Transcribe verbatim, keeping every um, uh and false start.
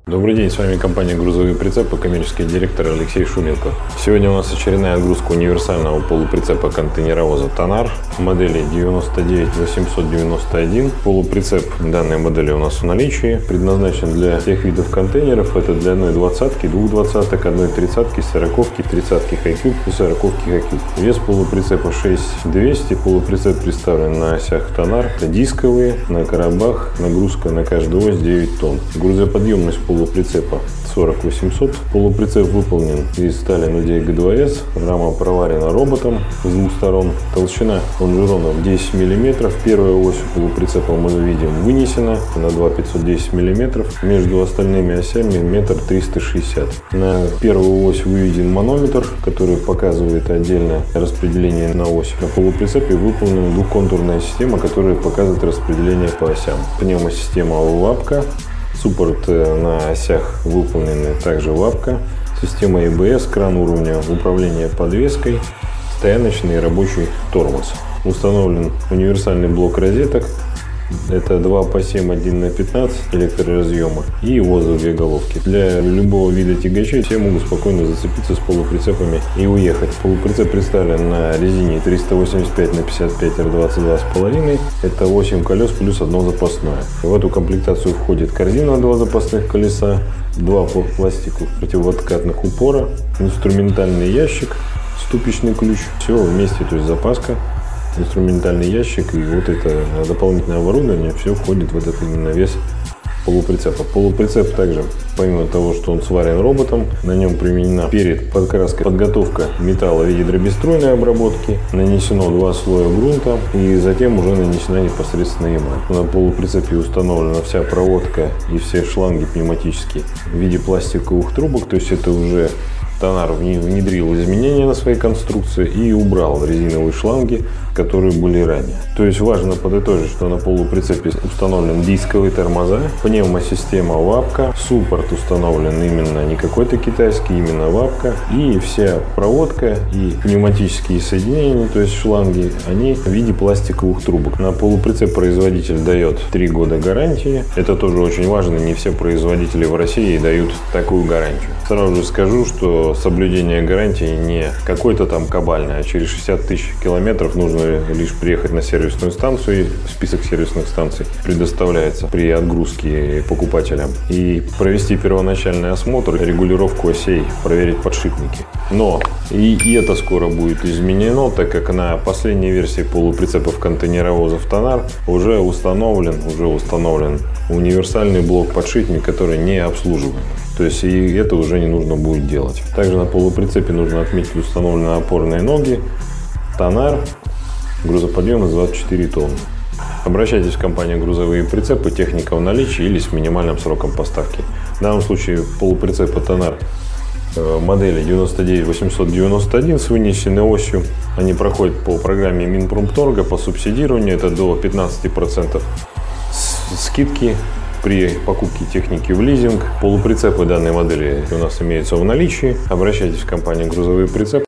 Добрый день, с вами компания «Грузовые прицепы», коммерческий директор Алексей Шумилко. Сегодня у нас очередная отгрузка универсального полуприцепа контейнеровоза «Тонар» модели девяносто девять восемьсот девяносто один. Полуприцеп данной модели у нас в наличии, предназначен для всех видов контейнеров. Это для одной двадцатки, двух двадцаток, одной тридцатки, сороковки, тридцатки Hi-Cube и сороковки Hi-Cube. Вес полуприцепа шесть тысяч двести. Полуприцеп представлен на осях «Тонар». Это дисковые, на коробах, нагрузка на каждую ось девять тонн. Грузоподъемность полуприцепа полуприцепа сорок восемьсот. Полуприцеп выполнен из стали эн ди джи два эс. Рама проварена роботом с двух сторон. Толщина лонжеронов десять миллиметров. Первая ось полуприцепа мы видим вынесена на два тысячи пятьсот десять миллиметров. Между остальными осями метр триста шестьдесят. На первую ось выведен манометр, который показывает отдельное распределение на ось. На полуприцепе выполнена двухконтурная система, которая показывает распределение по осям. Пневмосистема лапка. Суппорт на осях выполнены также лапка, система и бэ эс, кран уровня управления подвеской, стояночный и рабочий тормоз. Установлен универсальный блок розеток. Это два по семь, один на пятнадцать электроразъема и ВОЗа две головки. Для любого вида тягачей все могут спокойно зацепиться с полуприцепами и уехать. Полуприцеп представлен на резине триста восемьдесят пять на пятьдесят пять эр двадцать два с половиной. Это восемь колес плюс одно запасное. В эту комплектацию входит корзина, два запасных колеса, два пластиковых противооткатных упора, инструментальный ящик, ступичный ключ. Все вместе, то есть запаска, инструментальный ящик и вот это дополнительное оборудование, все входит в этот именно вес полуприцепа. Полуприцеп также, помимо того, что он сварен роботом, на нем применена перед подкраской подготовка металла в виде дробеструйной обработки, нанесено два слоя грунта и затем уже нанесена непосредственно эмаль. На полуприцепе установлена вся проводка и все шланги пневматические в виде пластиковых трубок, то есть это уже Тонар внедрил изменения на своей конструкции и убрал резиновые шланги, которые были ранее. То есть важно подытожить, что на полуприцепе установлен дисковые тормоза, пневмосистема лапка, суппорт установлен именно не какой-то китайский, именно лапка, и вся проводка и пневматические соединения, то есть шланги, они в виде пластиковых трубок. На полуприцеп производитель дает три года гарантии. Это тоже очень важно, не все производители в России дают такую гарантию. Сразу же скажу, что соблюдение гарантии не какой-то там кабальный, а через шестьдесят тысяч километров нужно лишь приехать на сервисную станцию, и список сервисных станций предоставляется при отгрузке покупателям, и провести первоначальный осмотр, регулировку осей, проверить подшипники. Но и, и это скоро будет изменено, так как на последней версии полуприцепов контейнеровозов «Тонар» уже установлен, уже установлен универсальный блок подшипник, который не обслуживаем. То есть и это уже не нужно будет делать. Также на полуприцепе нужно отметить установлены опорные ноги, «Тонар», грузоподъемность двадцать четыре тонны. Обращайтесь в компанию «Грузовые прицепы», техника в наличии или с минимальным сроком поставки. В данном случае полуприцепы «Тонар» модели девяносто девять восемьсот девяносто один с вынесенной осью. Они проходят по программе Минпромторга по субсидированию. Это до пятнадцати процентов скидки при покупке техники в лизинг. Полуприцепы данной модели у нас имеются в наличии. Обращайтесь в компанию «Грузовые прицепы».